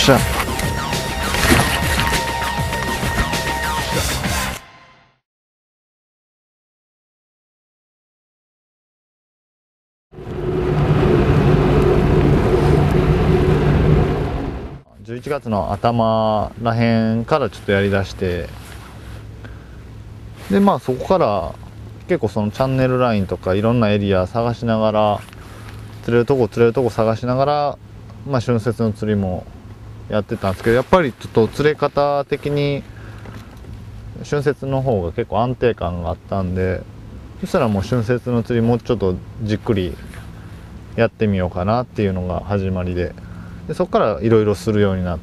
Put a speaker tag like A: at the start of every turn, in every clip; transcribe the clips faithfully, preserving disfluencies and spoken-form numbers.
A: しゃ。じゅういちがつの頭らへんからちょっとやりだして、でまあそこから結構そのチャンネルラインとかいろんなエリア探しながら、釣れるとこ釣れるとこ探しながら、まあ春節の釣りもやってたんですけど、やっぱりちょっと釣れ方的に春節の方が結構安定感があったんで、そしたらもう春節の釣りもうちょっとじっくりやってみようかなっていうのが始まりで、でそこからいろいろするようになって。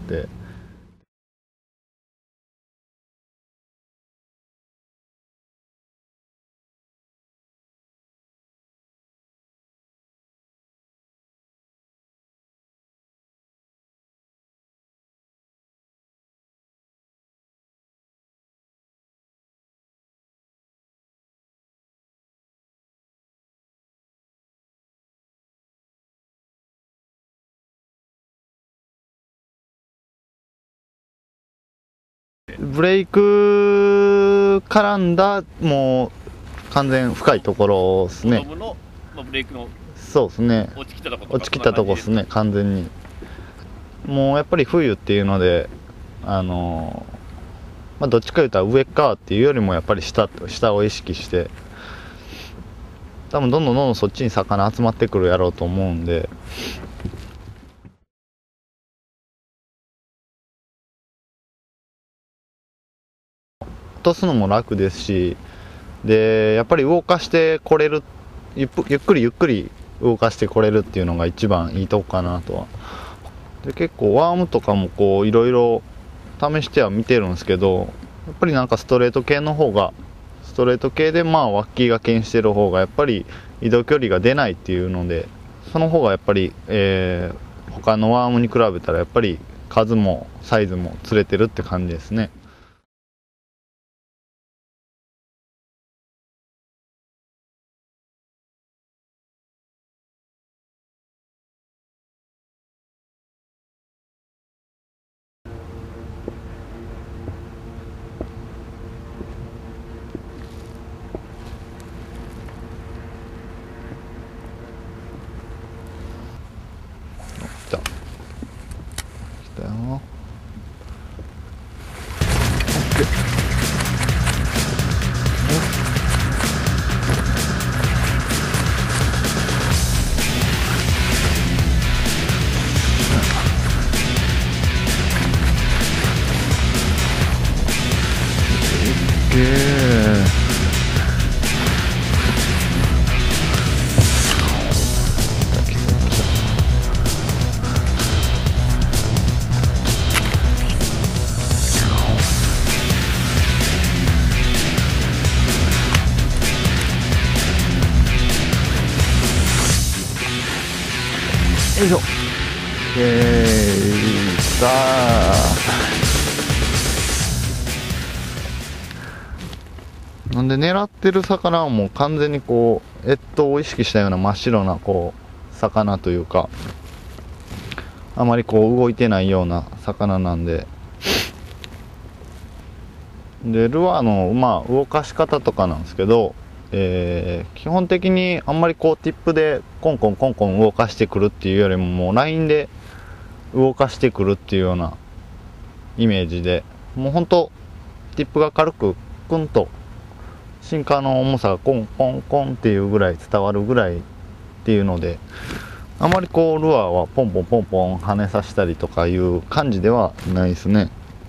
A: ブレイク絡んだもう完全深いところですね。
B: の、まあ、ブレイクの
A: そうですね。
B: 落ちきったとこ
A: 落ちきったとこですね、完全に。もうやっぱり冬っていうので、あのー、まあどっちか言うたら上側っていうよりもやっぱり下下を意識して、多分どんどんどんどんそっちに魚集まってくるやろうと思うんで。落とすのも楽ですし、でやっぱり動かしてこれる、ゆっゆっくりゆっくり動かしてこれるっていうのが一番いいとこかなとは。で結構ワームとかもこういろいろ試しては見てるんですけど、やっぱりなんかストレート系の方が、ストレート系でまあワッキーがけんしてる方がやっぱり移動距離が出ないっていうので、その方がやっぱり、えー、他のワームに比べたらやっぱり数もサイズも釣れてるって感じですね。来た来たよ。オッケー。よいしょ。えー、さあ。なんで狙ってる魚はもう完全にこう越冬を意識したような真っ白なこう魚というか、あまりこう動いてないような魚なんで、でルアーのまあ動かし方とかなんですけど、えー、基本的にあんまりこうティップでコンコンコンコン動かしてくるっていうよりも、もうラインで動かしてくるっていうようなイメージで、もうほんとティップが軽くクンとシンカーの重さがコンコンコンっていうぐらい伝わるぐらいっていうので、あまりこうルアーはポンポンポンポン跳ねさせたりとかいう感じではないですね。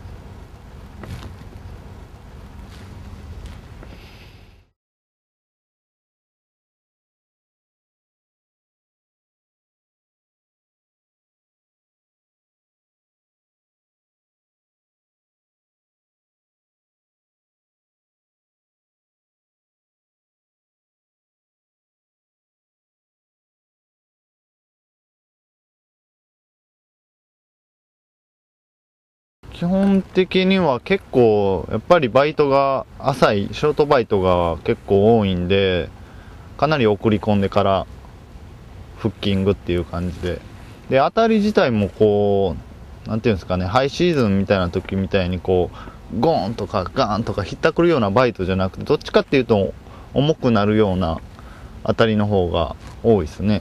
A: 基本的には結構やっぱりバイトが浅いショートバイトが結構多いんで、かなり送り込んでからフッキングっていう感じで、で当たり自体もこうなんていうんですかね、ハイシーズンみたいな時みたいにこうゴーンとかガーンとかひったくるようなバイトじゃなくて、どっちかっていうと重くなるような当たりの方が多いですね。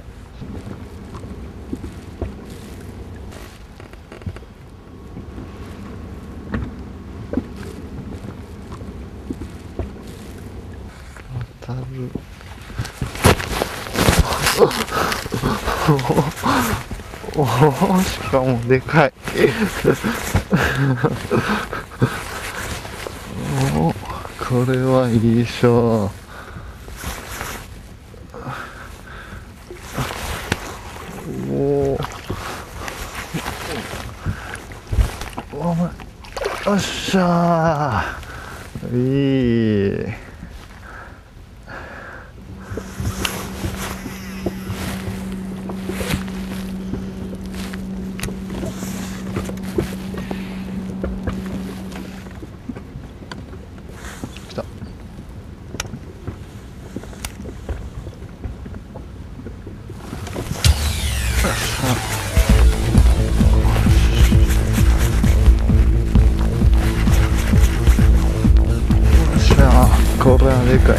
A: 当たるおお、しかもでかいお、これはいいでしょう。おお、お前、よっしゃー、いい。来た。これはでかい。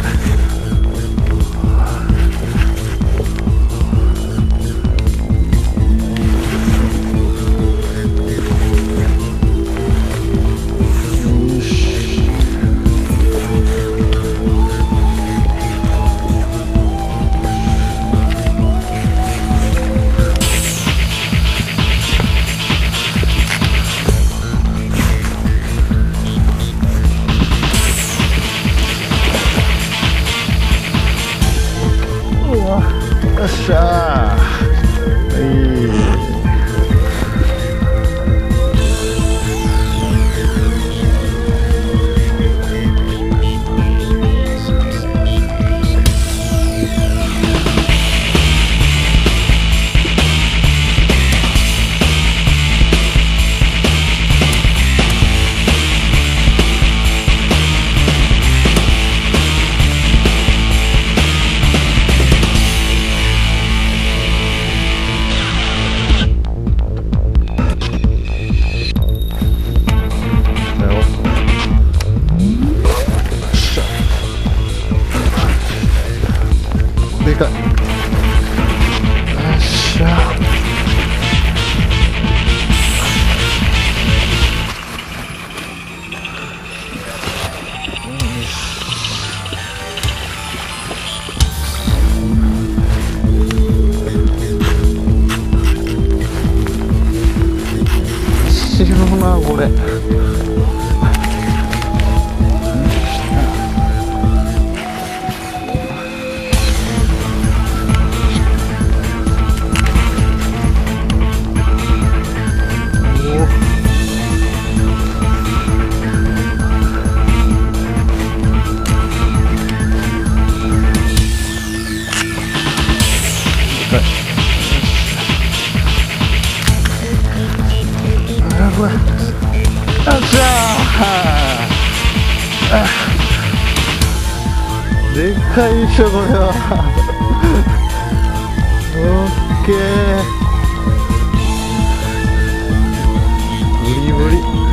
A: よし。よっしゃー、いい。でかい。よっしゃ。死ぬなこれ。よっしゃー、でかいでしょこれは。オッケー、ブリブリ。